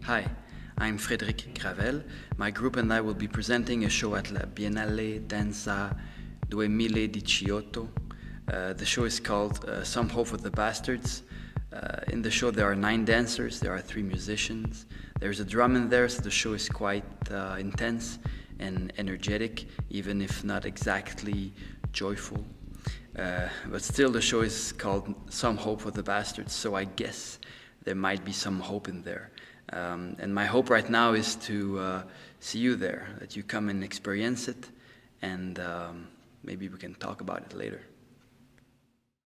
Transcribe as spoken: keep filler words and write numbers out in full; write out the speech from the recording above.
Hi, I'm Frédéric Gravel. My group and I will be presenting a show at La Biennale Danza twenty diciotto. Uh, the show is called uh, Some Hope for the Bastards. Uh, in the show there are nine dancers, there are three musicians. There's a drum in there, so the show is quite uh, intense and energetic, even if not exactly joyful. Uh, but still the show is called Some Hope for the Bastards, so I guess there might be some hope in there. Um, and my hope right now is to uh, see you there, that you come and experience it, and um, maybe we can talk about it later.